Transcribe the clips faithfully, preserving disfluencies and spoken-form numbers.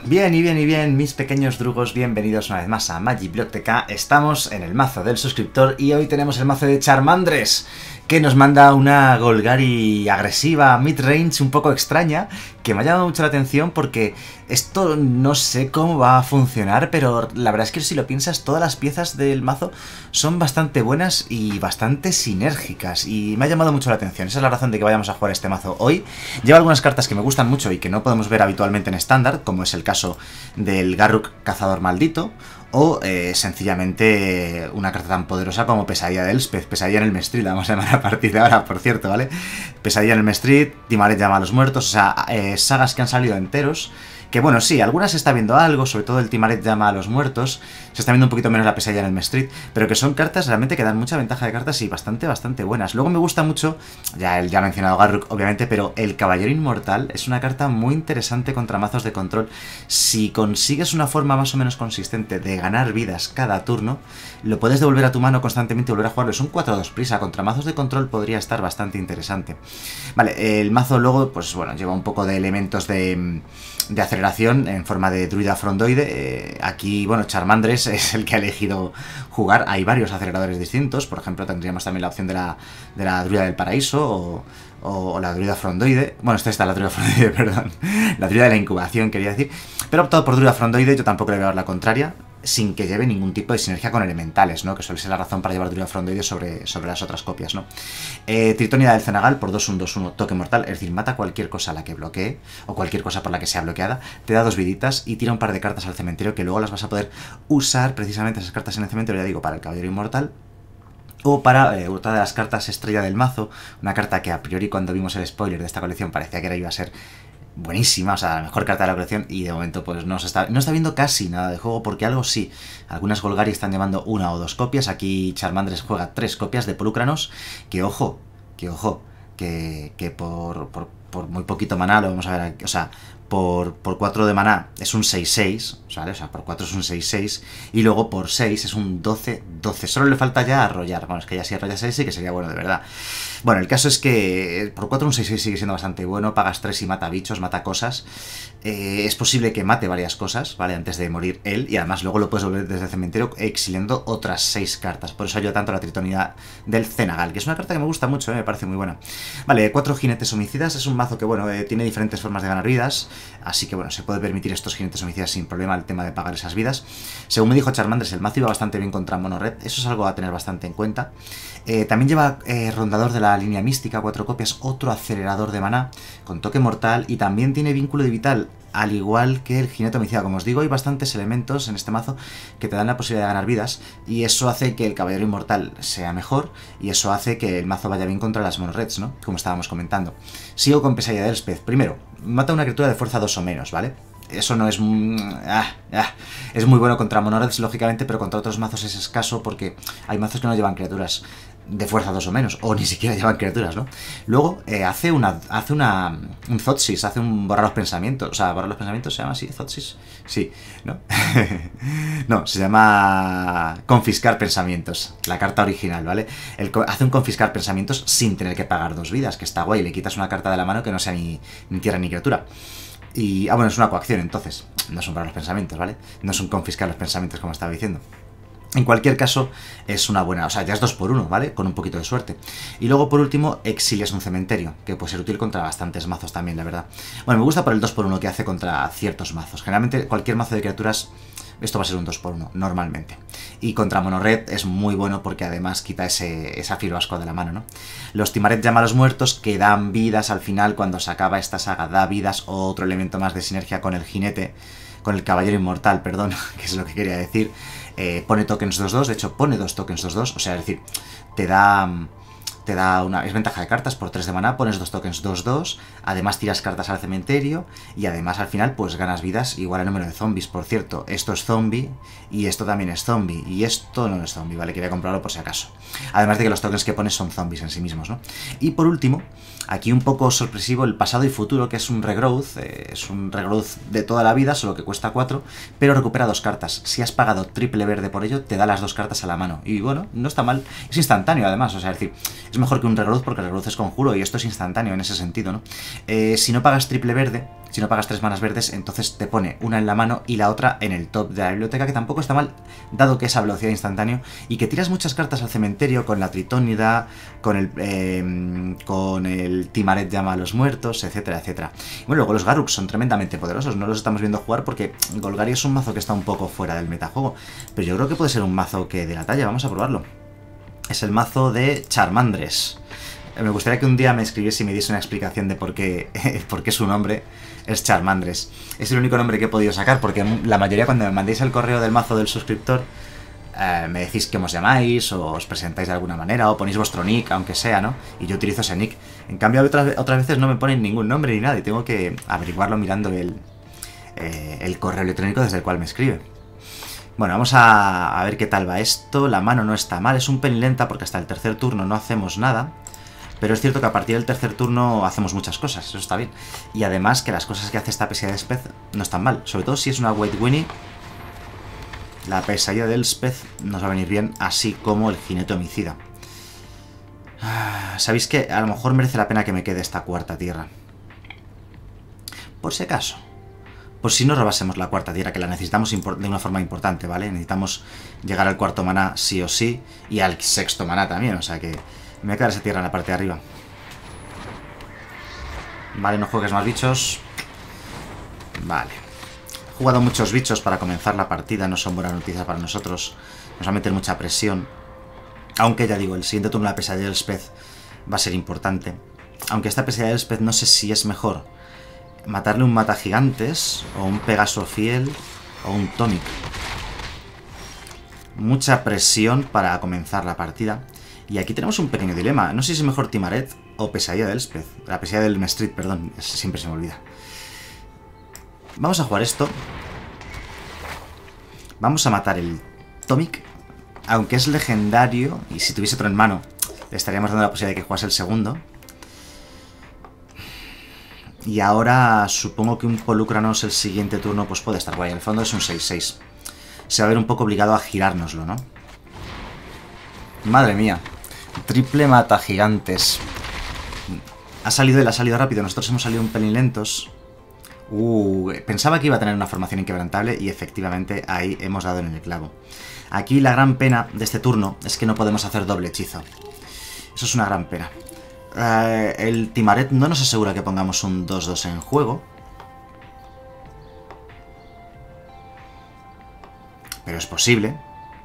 Bien y bien y bien, mis pequeños drugos, bienvenidos una vez más a Magibiblioteca. Estamos en el mazo del suscriptor y hoy tenemos el mazo de Charmandres, que nos manda una Golgari agresiva, mid-range, un poco extraña, que me ha llamado mucho la atención porque esto no sé cómo va a funcionar, pero la verdad es que si lo piensas, todas las piezas del mazo son bastante buenas y bastante sinérgicas, y me ha llamado mucho la atención. Esa es la razón de que vayamos a jugar este mazo hoy. Lleva algunas cartas que me gustan mucho y que no podemos ver habitualmente en estándar, como es el caso del Garruk Cazador Maldito, o eh, sencillamente una carta tan poderosa como Pesadilla de Elspeth, Pesadilla en el Mestrid, la vamos a llamar a partir de ahora, por cierto, ¿vale? Pesadilla en el Mestrid, Timaret llama a los muertos, o sea, eh, sagas que han salido enteros, que bueno, sí, algunas se está viendo algo, sobre todo el Timaret llama a los muertos, se está viendo un poquito menos la Pesadilla en el Mestrid, pero que son cartas realmente que dan mucha ventaja de cartas y bastante, bastante buenas. Luego me gusta mucho, ya el ya mencionado Garruk, obviamente, pero el Caballero Inmortal es una carta muy interesante contra mazos de control. Si consigues una forma más o menos consistente de ganar vidas cada turno, lo puedes devolver a tu mano constantemente y volver a jugarlo. Es un cuatro dos prisa, contra mazos de control podría estar bastante interesante. Vale, el mazo luego, pues bueno, lleva un poco de elementos de, de aceleración en forma de druida frondoide. Eh, aquí, bueno, Charmandres es el que ha elegido jugar. Hay varios aceleradores distintos, por ejemplo tendríamos también la opción de la, de la druida del paraíso o, o la druida frondoide. Bueno, esta está la druida frondoide, perdón, la druida de la incubación quería decir, pero he optado por druida frondoide. Yo tampoco le voy a dar la contraria, sin que lleve ningún tipo de sinergia con elementales, ¿no? Que suele ser la razón para llevar druida frondoide sobre, sobre las otras copias, ¿no? Eh, Tritonida del Cenagal por dos uno dos uno, toque mortal, es decir, mata cualquier cosa a la que bloquee, o cualquier cosa por la que sea bloqueada, te da dos viditas y tira un par de cartas al cementerio que luego las vas a poder usar, precisamente esas cartas en el cementerio, ya digo, para el Caballero Inmortal, o para eh, otra de las cartas estrella del mazo, una carta que a priori cuando vimos el spoiler de esta colección parecía que era, iba a ser buenísima, o sea, la mejor carta de la colección, y de momento pues no se está, no está viendo casi nada de juego, porque algo sí, algunas Golgari están llevando una o dos copias. Aquí Charmandres juega tres copias de Polukranos, que ojo, que ojo, que, que por, por, por muy poquito maná, lo vamos a ver aquí, o sea, por, por cuatro de maná es un seis seis, ¿vale? O sea, por cuatro es un seis seis, y luego por seis es un doce doce, solo le falta ya arrollar, bueno, es que ya si arrolla seis sí que sería bueno de verdad. Bueno, el caso es que por cuatro un seis seis sigue siendo bastante bueno, pagas tres y mata bichos, mata cosas, eh, es posible que mate varias cosas, ¿vale? Antes de morir él, y además luego lo puedes volver desde el cementerio exiliando otras seis cartas, por eso ayuda tanto la Tritonidad del Cenagal, que es una carta que me gusta mucho, ¿eh? Me parece muy buena. Vale, cuatro jinetes homicidas, es un mazo que, bueno, eh, tiene diferentes formas de ganar vidas, así que, bueno, se puede permitir estos jinetes homicidas sin problema el tema de pagar esas vidas. Según me dijo Charmandres, el mazo iba bastante bien contra Mono Red, eso es algo a tener bastante en cuenta. Eh, también lleva eh, Rondador de la Línea Mística, cuatro copias, otro acelerador de maná con toque mortal, y también tiene Vínculo de Vital, al igual que el jinete homicida. Como os digo, hay bastantes elementos en este mazo que te dan la posibilidad de ganar vidas, y eso hace que el Caballero Inmortal sea mejor, y eso hace que el mazo vaya bien contra las Mono Reds, ¿no? Como estábamos comentando. Sigo con Pesadilla de Elspeth. Primero, mata una criatura de fuerza dos o menos, ¿vale? Eso no es... Ah, ah, es muy bueno contra Mono Reds, lógicamente, pero contra otros mazos es escaso, porque hay mazos que no llevan criaturas de fuerza dos o menos, o ni siquiera llevan criaturas, ¿no? Luego eh, hace una hace una un Thoughtseize, hace un borrar los pensamientos, o sea, borrar los pensamientos se llama así, Thoughtseize, sí, ¿no? No, se llama confiscar pensamientos, la carta original, ¿vale? El, hace un confiscar pensamientos sin tener que pagar dos vidas, que está guay, le quitas una carta de la mano que no sea ni, ni tierra ni criatura. Y, ah, bueno, es una coacción, entonces, no es un borrar los pensamientos, ¿vale? No es un confiscar los pensamientos, como estaba diciendo. En cualquier caso, es una buena, o sea, ya es dos por uno, ¿vale? Con un poquito de suerte. Y luego, por último, exilias un cementerio, que puede ser útil contra bastantes mazos también, la verdad. Bueno, me gusta por el dos por uno que hace contra ciertos mazos. Generalmente, cualquier mazo de criaturas, esto va a ser un dos por uno, normalmente. Y contra Mono Red es muy bueno porque además quita ese, esa firvasco de la mano, ¿no? Los Timaret llama a los muertos, que dan vidas al final cuando se acaba esta saga, da vidas, o otro elemento más de sinergia con el jinete, con el Caballero Inmortal, perdón, que es lo que quería decir. Eh, pone tokens dos dos, de hecho pone dos tokens dos dos, o sea, es decir, te da te da una... es ventaja de cartas, por tres de maná, pones dos tokens dos dos, además tiras cartas al cementerio, y además al final pues ganas vidas igual al número de zombies. Por cierto, esto es zombie, y esto también es zombie, y esto no es zombie, ¿vale? Quería comprarlo por si acaso. Además de que los tokens que pones son zombies en sí mismos, ¿no? Y por último, aquí un poco sorpresivo, el pasado y futuro, que es un regrowth, eh, es un regrowth de toda la vida, solo que cuesta cuatro, pero recupera dos cartas. Si has pagado triple verde por ello, te da las dos cartas a la mano, y bueno, no está mal, es instantáneo además, o sea, es decir, Es mejor que un regrowth porque el regrowth es conjuro y esto es instantáneo en ese sentido, ¿no? Eh, si no pagas triple verde, si no pagas tres manas verdes, entonces te pone una en la mano y la otra en el top de la biblioteca, que tampoco está mal, dado que es a velocidad instantánea y que tiras muchas cartas al cementerio con la Tritónida, con el, eh, con el Timaret llama a los muertos, etcétera, etcétera. Y bueno, luego los Garruk son tremendamente poderosos, no los estamos viendo jugar porque Golgari es un mazo que está un poco fuera del metajuego, pero yo creo que puede ser un mazo que de la talla, vamos a probarlo. Es el mazo de Charmandres. Me gustaría que un día me escribiese y me diese una explicación de por qué, por qué su nombre es Charmandres. Es el único nombre que he podido sacar, porque la mayoría cuando me mandéis el correo del mazo del suscriptor, eh, me decís cómo os llamáis, o os presentáis de alguna manera, o ponéis vuestro nick, aunque sea, ¿no? Y yo utilizo ese nick. En cambio, otras, otras veces no me ponen ningún nombre ni nada, y tengo que averiguarlo mirando el, eh, el correo electrónico desde el cual me escribe. Bueno, vamos a, a ver qué tal va esto. La mano no está mal, es un pelín lenta porque hasta el tercer turno no hacemos nada. Pero es cierto que a partir del tercer turno hacemos muchas cosas, eso está bien. Y además que las cosas que hace esta pesadilla de Elspeth no están mal. Sobre todo si es una White Winnie, la pesadilla de Elspeth nos va a venir bien, así como el jinete homicida. ¿Sabéis qué? A lo mejor merece la pena que me quede esta cuarta tierra. Por si acaso. Por si no robásemos la cuarta tierra, que la necesitamos de una forma importante, ¿vale? Necesitamos llegar al cuarto maná sí o sí, y al sexto maná también, o sea que me voy a quedar esa tierra en la parte de arriba. Vale, no juegues más bichos. Vale. He jugado muchos bichos para comenzar la partida, no son buenas noticias para nosotros. Nos va a meter mucha presión. Aunque ya digo, el siguiente turno la pesadilla de Elspeth va a ser importante. Aunque esta pesadilla de Elspeth no sé si es mejor matarle un mata gigantes, o un Pegaso fiel, o un Tonic. Mucha presión para comenzar la partida. Y aquí tenemos un pequeño dilema. No sé si es mejor Timaret o pesadilla de Elspeth. La pesadilla del Mestrit, perdón, siempre se me olvida. Vamos a jugar esto. Vamos a matar el Tonic. Aunque es legendario, y si tuviese otro en mano, le estaríamos dando la posibilidad de que jugase el segundo. Y ahora supongo que un Polukranos el siguiente turno pues puede estar guay. En el fondo es un seis seis. Se va a ver un poco obligado a girárnoslo, ¿no? Madre mía. Triple mata gigantes. Ha salido él, ha salido rápido. Nosotros hemos salido un pelín lentos. Uh, pensaba que iba a tener una formación inquebrantable y efectivamente ahí hemos dado en el clavo. Aquí la gran pena de este turno es que no podemos hacer doble hechizo. Eso es una gran pena. Uh, el Timaret no nos asegura que pongamos un dos dos en juego. Pero es posible.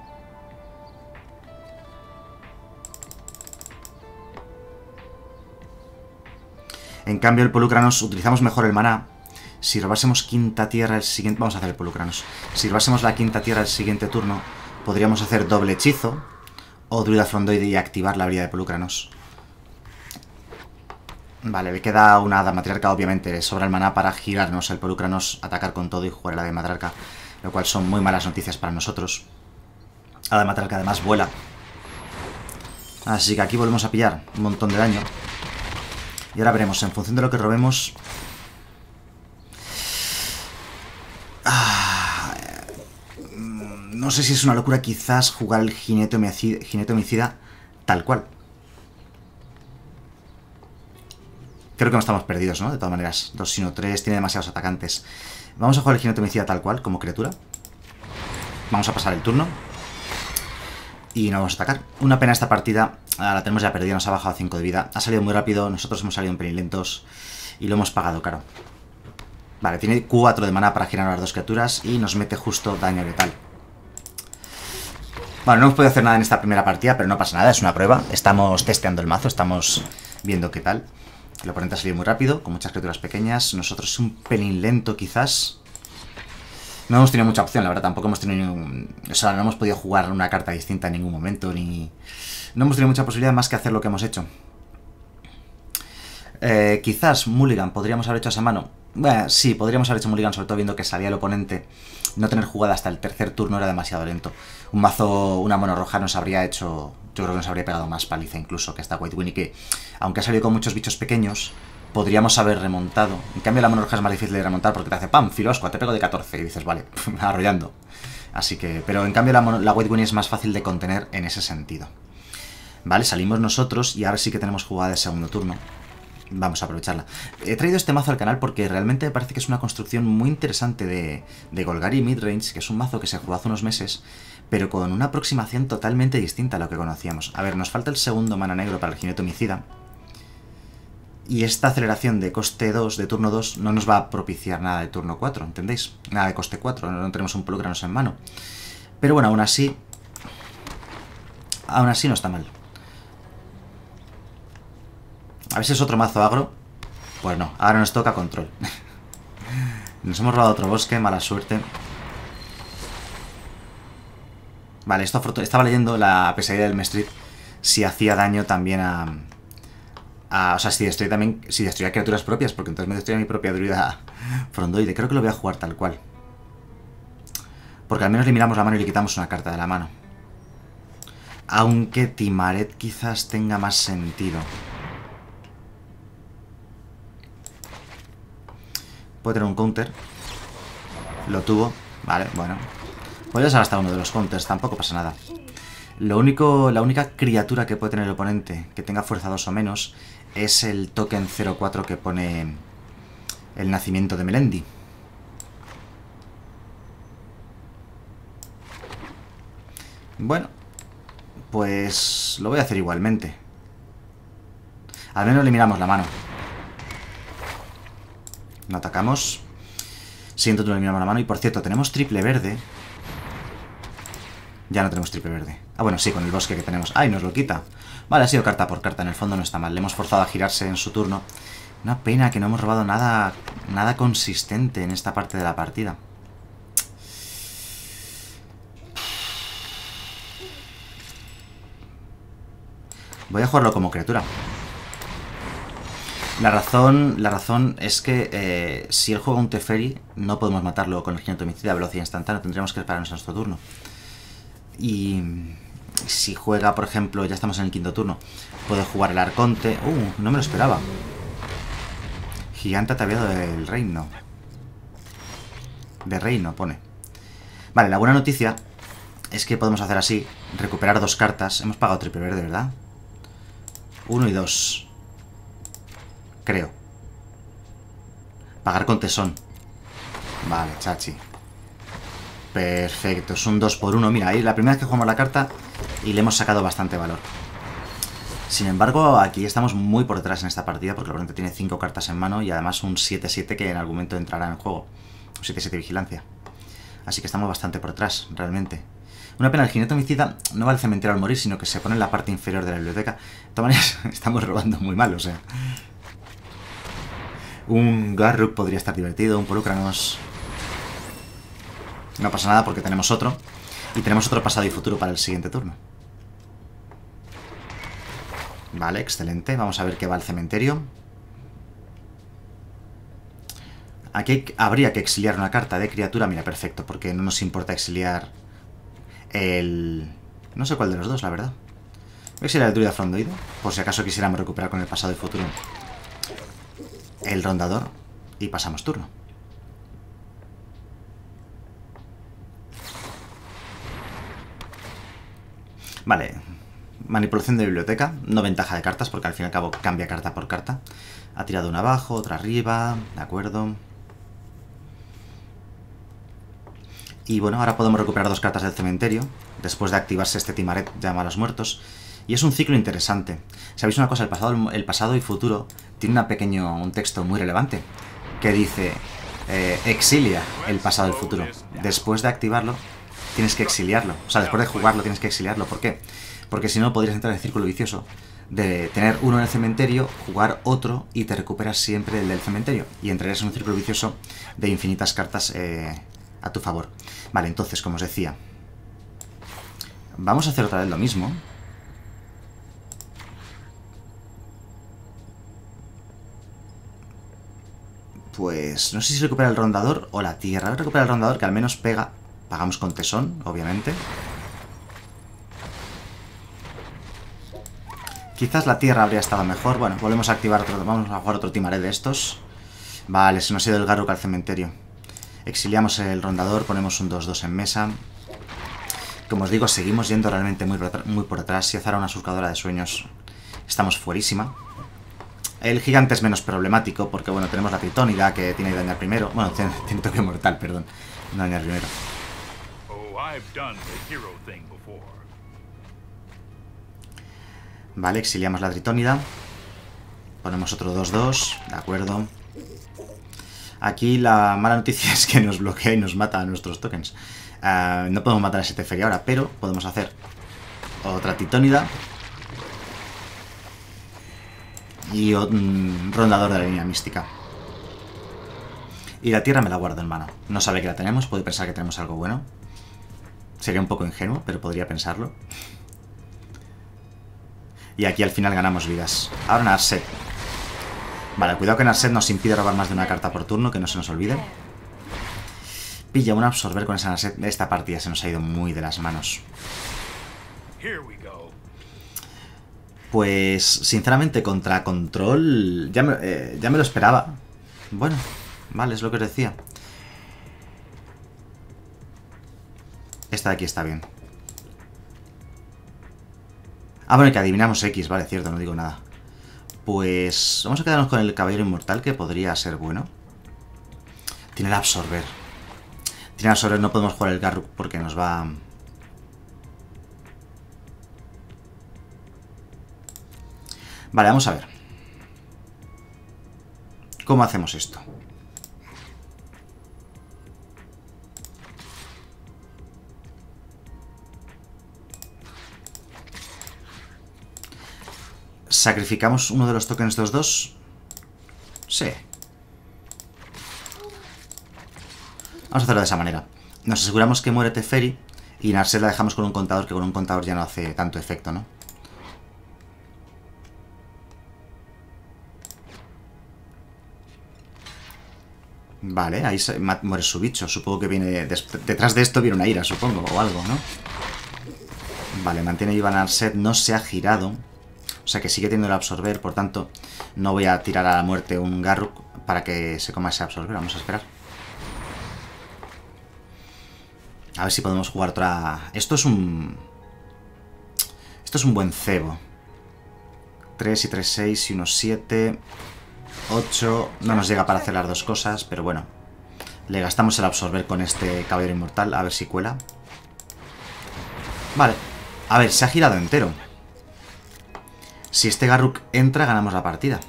En cambio el Polukranos utilizamos mejor el maná. Si robásemos quinta tierra el siguiente... Vamos a hacer el Polukranos. Si robásemos la quinta tierra el siguiente turno, podríamos hacer doble hechizo o Druida Frondoide y activar la habilidad de Polukranos. Vale, me queda una Hada Matriarca, obviamente. Sobra el maná para girarnos el Polukranos, atacar con todo y jugar la de Matriarca, lo cual son muy malas noticias para nosotros. Hada Matriarca además vuela. Así que aquí volvemos a pillar un montón de daño. Y ahora veremos, en función de lo que robemos... Ah, no sé si es una locura quizás jugar el jinete homicida, jinete homicida tal cual. Creo que no estamos perdidos, ¿no? De todas maneras, dos sino tres, tiene demasiados atacantes. Vamos a jugar el jinete homicida tal cual, como criatura. Vamos a pasar el turno. Y no vamos a atacar. Una pena esta partida, la tenemos ya perdida, nos ha bajado cinco de vida. Ha salido muy rápido, nosotros hemos salido un pelín lentos y lo hemos pagado caro. Vale, tiene cuatro de maná para girar a las dos criaturas y nos mete justo daño letal. Bueno, no hemos podido hacer nada en esta primera partida, pero no pasa nada, es una prueba. Estamos testeando el mazo, estamos viendo qué tal. El oponente ha salido muy rápido, con muchas criaturas pequeñas. Nosotros un pelín lento quizás. No hemos tenido mucha opción, la verdad, tampoco hemos tenido ningún... O sea, no hemos podido jugar una carta distinta en ningún momento, ni... No hemos tenido mucha posibilidad más que hacer lo que hemos hecho. Eh, quizás Mulligan podríamos haber hecho esa mano. Bueno, sí, podríamos haber hecho Mulligan, sobre todo viendo que salía el oponente. No tener jugada hasta el tercer turno era demasiado lento. Un mazo, una mono roja nos habría hecho... Yo creo que nos habría pegado más paliza incluso que esta White Winnie, que aunque ha salido con muchos bichos pequeños, podríamos haber remontado. En cambio la mono roja es más difícil de remontar porque te hace ¡pam! Filosqua, te pego de catorce y dices, vale, arrollando. Así que... Pero en cambio la, mono, la White Winnie es más fácil de contener en ese sentido. Vale, salimos nosotros y ahora sí que tenemos jugada de segundo turno. Vamos a aprovecharla. He traído este mazo al canal porque realmente me parece que es una construcción muy interesante de, de Golgari Midrange, que es un mazo que se jugó hace unos meses, pero con una aproximación totalmente distinta a lo que conocíamos. A ver, nos falta el segundo mana negro para el jinete homicida. Y esta aceleración de coste dos, de turno dos, no nos va a propiciar nada de turno cuatro, ¿entendéis? Nada de coste cuatro, no tenemos un Polukranos en mano. Pero bueno, aún así... Aún así no está mal. A ver si es otro mazo agro. Pues no, ahora nos toca control. Nos hemos robado otro bosque, mala suerte. Vale, esto estaba leyendo la pesadilla del Mestrid. Si hacía daño también a... a o sea, si destruía también... Si destruía criaturas propias, porque entonces me destruía mi propia druida frondoide. Creo que lo voy a jugar tal cual. Porque al menos le miramos la mano y le quitamos una carta de la mano. Aunque Timaret quizás tenga más sentido. Puede tener un counter. Lo tuvo. Vale, bueno. Podrías haber gastado uno de los counters, tampoco pasa nada. Lo único, la única criatura que puede tener el oponente que tenga fuerza dos o menos es el token cero cuatro que pone el nacimiento de Melendi. Bueno, pues lo voy a hacer igualmente. Al menos le miramos la mano. No atacamos. Siguiente turno le miramos la mano. Y por cierto, tenemos triple verde. Ya no tenemos triple verde. Ah, bueno, sí, con el bosque que tenemos. ¡Ay, nos lo quita! Vale, ha sido carta por carta. En el fondo no está mal. Le hemos forzado a girarse en su turno. Una pena que no hemos robado nada, nada consistente en esta parte de la partida. Voy a jugarlo como criatura. La razón, la razón es que eh, si él juega un Teferi, no podemos matarlo con el jinete homicida a velocidad instantánea. Tendríamos que esperarnos a nuestro turno. Y si juega, por ejemplo, ya estamos en el quinto turno, puede jugar el Arconte. Uh, no me lo esperaba. Gigante ataviado del reino. De reino, pone. Vale, la buena noticia es que podemos hacer así, recuperar dos cartas. Hemos pagado triple verde, ¿verdad? Uno y dos. Creo. Pagar con tesón. Vale, chachi. Perfecto, es un dos por uno. Mira, ahí la primera vez que jugamos la carta y le hemos sacado bastante valor. Sin embargo, aquí estamos muy por detrás en esta partida porque el oponente tiene cinco cartas en mano y además un siete siete que en algún momento entrará en el juego. Un siete siete vigilancia. Así que estamos bastante por detrás, realmente. Una pena, el jinete homicida no va al cementerio al morir, sino que se pone en la parte inferior de la biblioteca. De todas maneras, estamos robando muy mal, o sea. Un Garruk podría estar divertido, un Polukranos. No pasa nada porque tenemos otro. Y tenemos otro pasado y futuro para el siguiente turno. Vale, excelente. Vamos a ver qué va al cementerio. Aquí habría que exiliar una carta de criatura. Mira, perfecto, porque no nos importa exiliar el... No sé cuál de los dos, la verdad. Voy a exiliar el druida frondoide, por si acaso quisiéramos recuperar con el pasado y futuro el rondador. Y pasamos turno. Vale, manipulación de biblioteca, no ventaja de cartas porque al fin y al cabo cambia carta por carta. Ha tirado una abajo, otra arriba, de acuerdo. Y bueno, ahora podemos recuperar dos cartas del cementerio, después de activarse este Timaret llama a los muertos. Y es un ciclo interesante. ¿Sabéis una cosa? El pasado, el pasado y futuro tiene una pequeño, un texto muy relevante que dice eh, exilia el pasado y el futuro. Después de activarlo tienes que exiliarlo. O sea, después de jugarlo tienes que exiliarlo. ¿Por qué? Porque si no podrías entrar en el círculo vicioso de tener uno en el cementerio, jugar otro y te recuperas siempre el del cementerio. Y entrarías en un círculo vicioso de infinitas cartas eh, a tu favor. Vale, entonces, como os decía, vamos a hacer otra vez lo mismo. Pues no sé si recupera el rondador o la tierra. Voy a recuperar el rondador que al menos pega. Pagamos con tesón, obviamente. Quizás la tierra habría estado mejor. Bueno, volvemos a activar otro. Vamos a jugar otro Timaret de estos. Vale, se nos ha ido el Garruk al cementerio. Exiliamos el rondador, ponemos un dos dos en mesa. Como os digo, seguimos yendo realmente muy por, muy por atrás. Si Azara una surcadora de sueños, estamos fuerísima. El gigante es menos problemático porque, bueno, tenemos la tritónida que tiene que dañar primero. Bueno, tiene, tiene toque mortal, perdón. No dañar primero. Vale, exiliamos la tritónida. Ponemos otro dos dos, de acuerdo. Aquí la mala noticia es que nos bloquea y nos mata a nuestros tokens. Uh, no podemos matar a ese Teferi ahora, pero podemos hacer otra titónida. Y un rondador de la línea mística. Y la tierra me la guardo en mano. No sabe que la tenemos, puede pensar que tenemos algo bueno. Sería un poco ingenuo, pero podría pensarlo. Y aquí al final ganamos vidas. Ahora Narset. Vale, cuidado que Narset nos impide robar más de una carta por turno, que no se nos olvide. Pilla un absorber con esa Narset. Esta partida se nos ha ido muy de las manos. Pues, sinceramente, contra control ya me, eh, ya me lo esperaba. Bueno, vale, es lo que os decía. Esta de aquí está bien. Ah, bueno, que adivinamos X, vale, cierto, no digo nada. Pues vamos a quedarnos con el caballero inmortal, que podría ser bueno. Tiene el absorber. Tiene el absorber, no podemos jugar el Garruk porque nos va... Vale, vamos a ver. ¿Cómo hacemos esto? ¿Sacrificamos uno de los tokens dos dos? Sí. Vamos a hacerlo de esa manera. Nos aseguramos que muere Teferi y Narset la dejamos con un contador, que con un contador ya no hace tanto efecto, ¿no? Vale, ahí se, muere su bicho. Supongo que viene... Detrás de esto viene una ira, supongo, o algo, ¿no? Vale, mantiene viva Narset, no se ha girado. O sea que sigue teniendo el absorber, por tanto, no voy a tirar a la muerte un Garruk para que se coma ese absorber. Vamos a esperar. A ver si podemos jugar otra... Esto es un... Esto es un buen cebo. tres y tres, seis y uno, siete... ocho... No nos llega para hacer las dos cosas, pero bueno. Le gastamos el absorber con este caballero inmortal, a ver si cuela. Vale. A ver, se ha girado entero. Si este Garruk entra, ganamos la partida.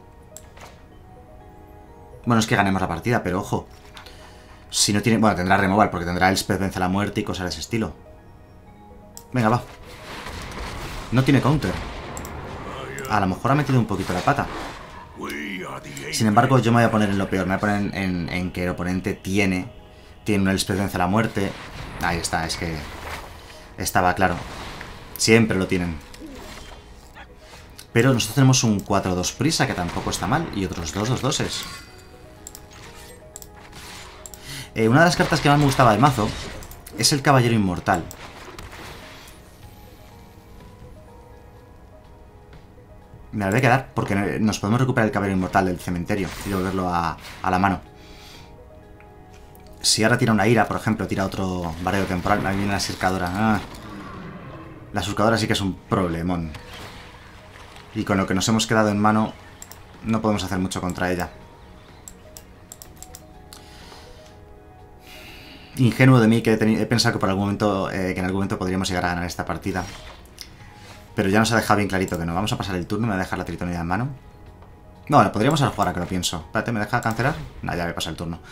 Bueno, es que ganemos la partida, pero ojo. Si no tiene... Bueno, tendrá removal, porque tendrá el Spell vence la muerte y cosas de ese estilo. Venga, va. No tiene counter. A lo mejor ha metido un poquito la pata. Sin embargo, yo me voy a poner en lo peor. Me voy a poner en, en, en que el oponente tiene... Tiene un Spell vence la muerte. Ahí está, es que... Estaba claro. Siempre lo tienen. Pero nosotros tenemos un cuatro dos prisa, que tampoco está mal. Y otros dos dos doses. Eh, una de las cartas que más me gustaba del mazo es el caballero inmortal. Me la voy a quedar porque nos podemos recuperar el caballero inmortal del cementerio y devolverlo a, a la mano. Si ahora tira una ira, por ejemplo, tira otro barrio temporal. Ahí viene la surcadora. Ah. La surcadora sí que es un problemón. Y con lo que nos hemos quedado en mano, no podemos hacer mucho contra ella. Ingenuo de mí, que he, he pensado que por algún momento, eh, que en algún momento podríamos llegar a ganar esta partida. Pero ya nos ha dejado bien clarito que no. Vamos a pasar el turno, me voy a dejar la tritonida en mano. No, bueno, podríamos jugar ahora que lo pienso. Espérate, ¿me deja cancelar? No, ya me pasa el turno.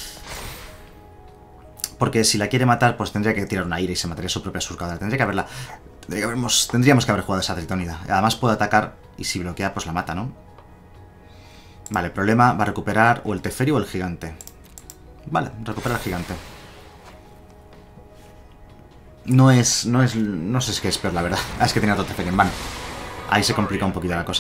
Porque si la quiere matar, pues tendría que tirar una ira y se mataría su propia surcadora. Tendría que haberla... Tendría que habermos, tendríamos que haber jugado esa tritonida. Además puedo atacar y si bloquea, pues la mata, ¿no? Vale, problema, va a recuperar o el Teferi o el gigante. Vale, recupera el gigante. No es... No es... No sé qué es peor, la verdad. Ah, es que tenía otro Teferi en mano. Ahí se complica un poquito la cosa.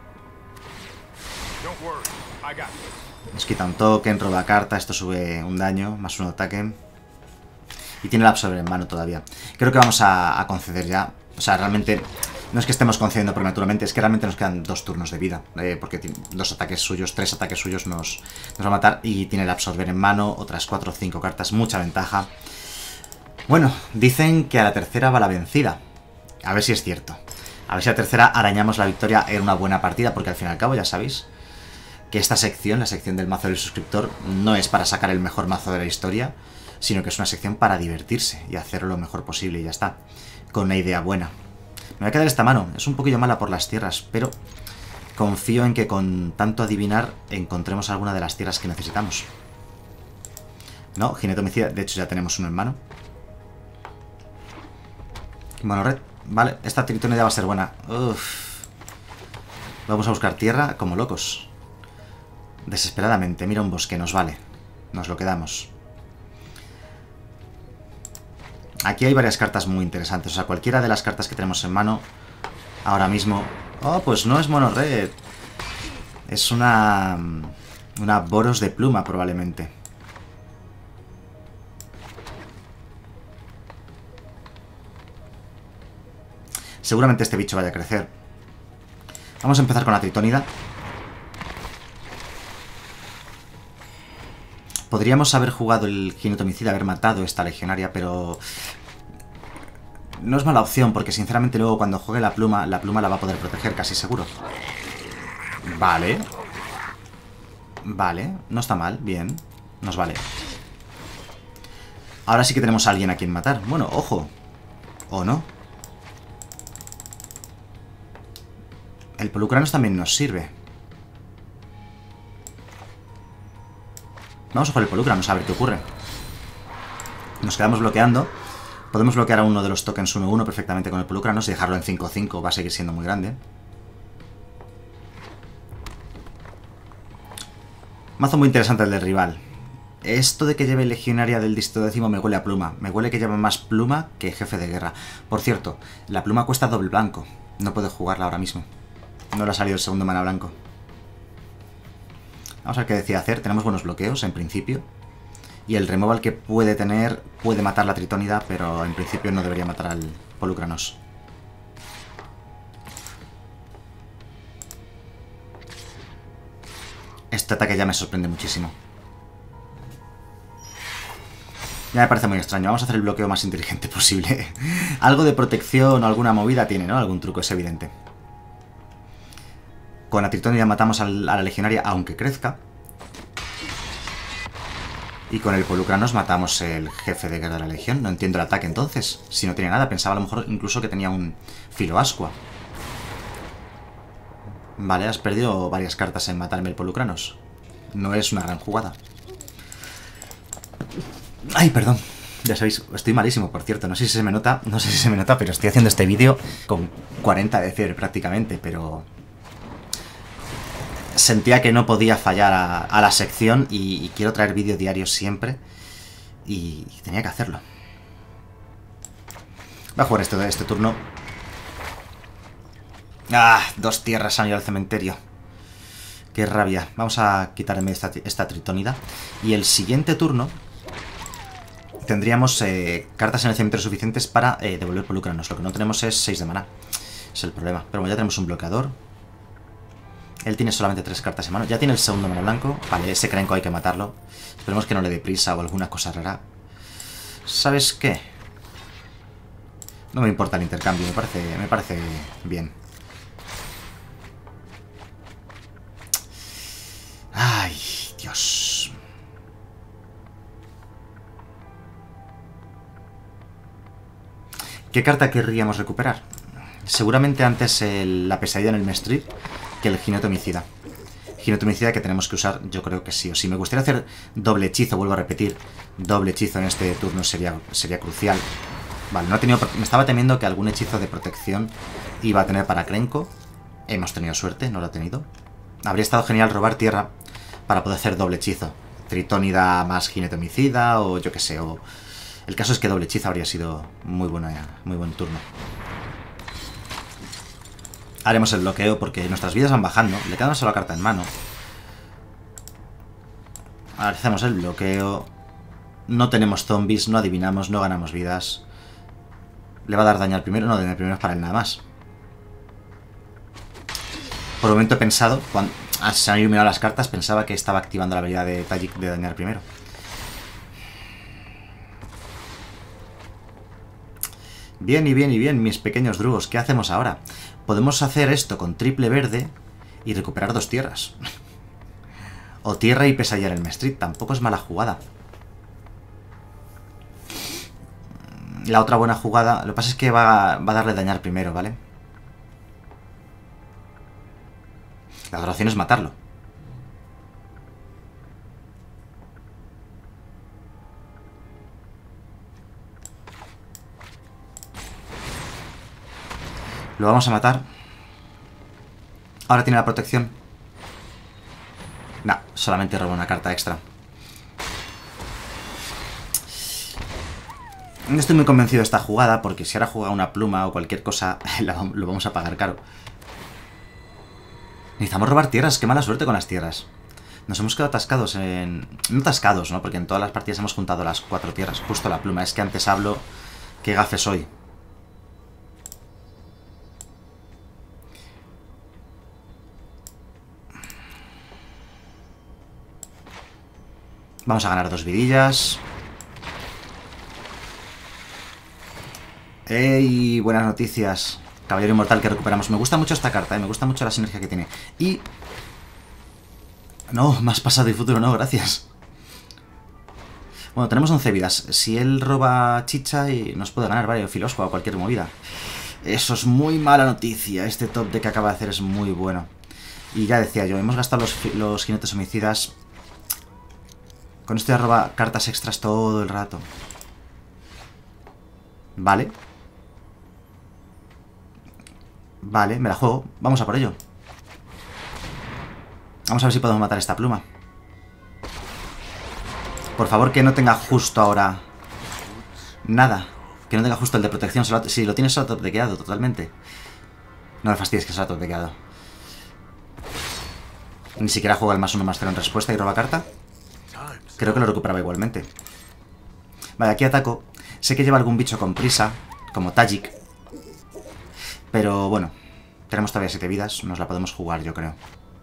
Nos quita un token, roba carta, esto sube un daño, más un ataque. Y tiene el absorber en mano todavía. Creo que vamos a, a conceder ya. O sea, realmente... No es que estemos concediendo prematuramente, es que realmente nos quedan dos turnos de vida. Eh, porque dos ataques suyos, tres ataques suyos nos, nos va a matar. Y tiene el absorber en mano, otras cuatro o cinco cartas, mucha ventaja. Bueno, dicen que a la tercera va la vencida. A ver si es cierto. A ver si a la tercera arañamos la victoria en una buena partida, porque al fin y al cabo ya sabéis que esta sección, la sección del mazo del suscriptor, no es para sacar el mejor mazo de la historia, sino que es una sección para divertirse y hacerlo lo mejor posible y ya está. Con una idea buena. Me voy a quedar esta mano. Es un poquillo mala por las tierras, pero confío en que con tanto adivinar encontremos alguna de las tierras que necesitamos. No, jinete homicida. De hecho ya tenemos uno en mano. Bueno, red. Vale, esta tritonidad va a ser buena. Uf. Vamos a buscar tierra como locos. Desesperadamente. Mira un bosque, nos vale. Nos lo quedamos. Aquí hay varias cartas muy interesantes. O sea, cualquiera de las cartas que tenemos en mano ahora mismo... Oh, pues no es mono red. Es una... Una Boros de pluma, probablemente. Seguramente este bicho vaya a crecer. Vamos a empezar con la tritónida. Podríamos haber jugado el jinete homicida, haber matado esta legionaria, pero... No es mala opción, porque sinceramente luego cuando juegue la pluma, la pluma la va a poder proteger casi seguro. Vale. Vale, no está mal, bien. Nos vale. Ahora sí que tenemos a alguien a quien matar. Bueno, ojo. ¿O no? El Polucranos también nos sirve. Vamos a jugar el Polucranos a ver qué ocurre. Nos quedamos bloqueando. Podemos bloquear a uno de los tokens uno uno perfectamente con el Polucranos y dejarlo en cinco cinco. Va a seguir siendo muy grande. Mazo muy interesante el del rival. Esto de que lleve legionaria del distrito décimo me huele a pluma. Me huele que lleva más pluma que jefe de guerra. Por cierto, la pluma cuesta doble blanco. No puedo jugarla ahora mismo. No le ha salido el segundo mana blanco. Vamos a ver qué decide hacer. Tenemos buenos bloqueos en principio. Y el removal que puede tener puede matar la tritónida, pero en principio no debería matar al Polucranos. Este ataque ya me sorprende muchísimo. Ya me parece muy extraño. Vamos a hacer el bloqueo más inteligente posible. Algo de protección o alguna movida tiene, ¿no? Algún truco, es evidente. Con la tritónida matamos a la legionaria aunque crezca. Y con el Polucranos matamos el jefe de guerra de la legión. No entiendo el ataque entonces. Si no tiene nada, pensaba a lo mejor incluso que tenía un Filoascua. Vale, has perdido varias cartas en matarme el Polucranos. No es una gran jugada. Ay, perdón. Ya sabéis, estoy malísimo, por cierto. No sé si se me nota, no sé si se me nota, pero estoy haciendo este vídeo con cuarenta de fiebre prácticamente, pero... Sentía que no podía fallar a, a la sección y, y quiero traer vídeo diario siempre. Y, y tenía que hacerlo. Va a jugar este, este turno. ¡Ah! Dos tierras han ido al cementerio. ¡Qué rabia! Vamos a quitarme esta, esta tritónida. Y el siguiente turno tendríamos eh, cartas en el cementerio suficientes para eh, devolver Polucranos. Lo que no tenemos es seis de maná. Es el problema. Pero bueno, ya tenemos un bloqueador. Él tiene solamente tres cartas en mano. Ya tiene el segundo mana blanco. Vale, ese Krenko hay que matarlo. Esperemos que no le dé prisa o alguna cosa rara. ¿Sabes qué? No me importa el intercambio. Me parece, me parece bien. Ay, Dios. ¿Qué carta querríamos recuperar? Seguramente antes el, la pesadilla en el Mestrip que el jinete homicida. Jinete homicida que tenemos que usar, yo creo que sí o sí. Me gustaría hacer doble hechizo, vuelvo a repetir. Doble hechizo en este turno sería, sería crucial. Vale, no he tenido, me estaba temiendo que algún hechizo de protección iba a tener para Krenko. Hemos tenido suerte, no lo ha tenido. Habría estado genial robar tierra para poder hacer doble hechizo. Tritónida más jinete homicida o yo que sé. O... El caso es que doble hechizo habría sido muy, buena, muy buen turno. Haremos el bloqueo porque nuestras vidas van bajando. Le queda una sola carta en mano. Ahora hacemos el bloqueo. No tenemos zombies, no adivinamos, no ganamos vidas. ¿Le va a dar daño al primero? No, el primero es para él nada más. Por un momento he pensado, cuando se han iluminado las cartas, pensaba que estaba activando la habilidad de Tajik de dañar primero. Bien y bien y bien, mis pequeños drugos. ¿Qué hacemos ahora? Podemos hacer esto con triple verde y recuperar dos tierras. O tierra y pesadilla en el Mestrit. Tampoco es mala jugada. La otra buena jugada... Lo que pasa es que va, va a darle dañar primero, ¿vale? La otra opción es matarlo. Lo vamos a matar. Ahora tiene la protección. No, solamente roba una carta extra. No estoy muy convencido de esta jugada, porque si ahora juega una pluma o cualquier cosa, lo vamos a pagar caro. Necesitamos robar tierras, qué mala suerte con las tierras. Nos hemos quedado atascados en... No atascados, ¿no? Porque en todas las partidas hemos juntado las cuatro tierras. Justo la pluma. Es que antes hablo... Qué gafe soy. Vamos a ganar dos vidillas. ¡Ey! Buenas noticias. Caballero Inmortal que recuperamos. Me gusta mucho esta carta, ¿eh? Me gusta mucho la sinergia que tiene. Y... No, más pasado y futuro, no, gracias. Bueno, tenemos once vidas. Si él roba chicha y nos puede ganar, vale, o filospa o cualquier movida. Eso es muy mala noticia. Este top de que acaba de hacer es muy bueno. Y ya decía yo, hemos gastado los, los jinetes homicidas. Con esto ya roba cartas extras todo el rato. Vale. Vale, me la juego. Vamos a por ello. Vamos a ver si podemos matar esta pluma. Por favor, que no tenga justo ahora nada. Que no tenga justo el de protección. Si lo tienes, se lo ha top-dequeado totalmente. No me fastidies que se lo ha top-dequeado. Ni siquiera juega el más uno más cero en respuesta y roba carta. Creo que lo recuperaba igualmente. Vale, aquí ataco. Sé que lleva algún bicho con prisa, como Tajik. Pero bueno, tenemos todavía siete vidas. Nos la podemos jugar, yo creo.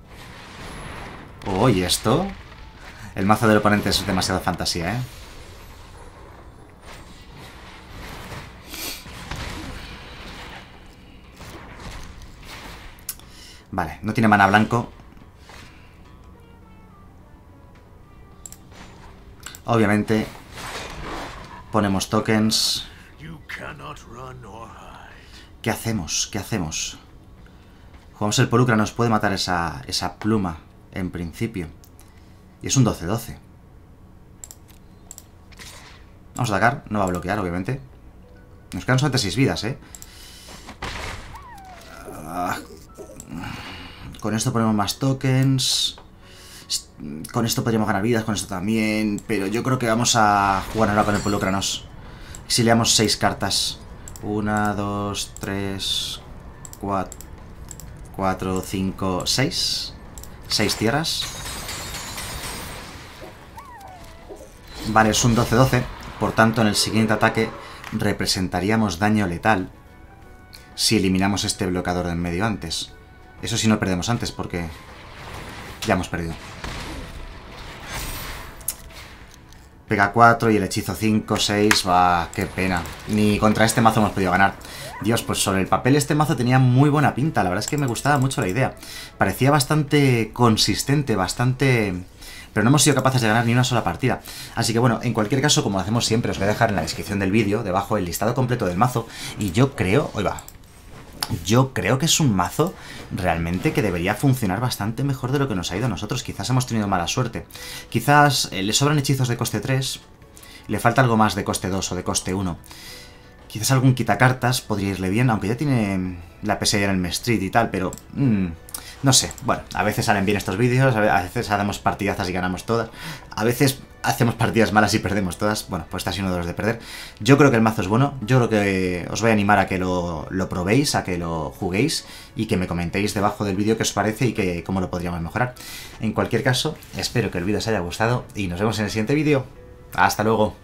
Oh, ¿y esto? El mazo del oponente es demasiada fantasía, ¿eh? Vale, no tiene mana blanco. Obviamente ponemos tokens. ¿Qué hacemos? ¿Qué hacemos? Jugamos el Polucra, nos puede matar esa, esa pluma, en principio. Y es un doce doce. Vamos a atacar, no va a bloquear, obviamente. Nos quedan solamente seis vidas, ¿eh? Ah, con esto ponemos más tokens. Con esto podríamos ganar vidas, con esto también. Pero yo creo que vamos a jugar ahora con el Polucranos. Exiliamos seis cartas. Una, dos, tres, cuatro, cuatro, cinco, seis. Seis tierras. Vale, es un doce doce. Por tanto, en el siguiente ataque representaríamos daño letal si eliminamos este bloqueador de en medio antes. Eso sí, no perdemos antes porque ya hemos perdido. Pega cuatro y el hechizo cinco, seis, va, qué pena. Ni contra este mazo hemos podido ganar. Dios, pues sobre el papel este mazo tenía muy buena pinta. La verdad es que me gustaba mucho la idea. Parecía bastante consistente, bastante... Pero no hemos sido capaces de ganar ni una sola partida. Así que bueno, en cualquier caso, como hacemos siempre, os voy a dejar en la descripción del vídeo, debajo el listado completo del mazo. Y yo creo... Oye, va. Yo creo que es un mazo realmente que debería funcionar bastante mejor de lo que nos ha ido a nosotros. Quizás hemos tenido mala suerte. Quizás eh, le sobran hechizos de coste tres. Le falta algo más de coste dos o de coste uno. Quizás algún quitacartas podría irle bien, aunque ya tiene la pesadilla en el Mestrit y tal, pero... Mmm, no sé, bueno, a veces salen bien estos vídeos, a veces hacemos partidazas y ganamos todas, a veces hacemos partidas malas y perdemos todas. Bueno, pues este ha sido uno de los de perder. Yo creo que el mazo es bueno, yo creo que os voy a animar a que lo, lo probéis, a que lo juguéis y que me comentéis debajo del vídeo qué os parece y que cómo lo podríamos mejorar. En cualquier caso, espero que el vídeo os haya gustado y nos vemos en el siguiente vídeo. ¡Hasta luego!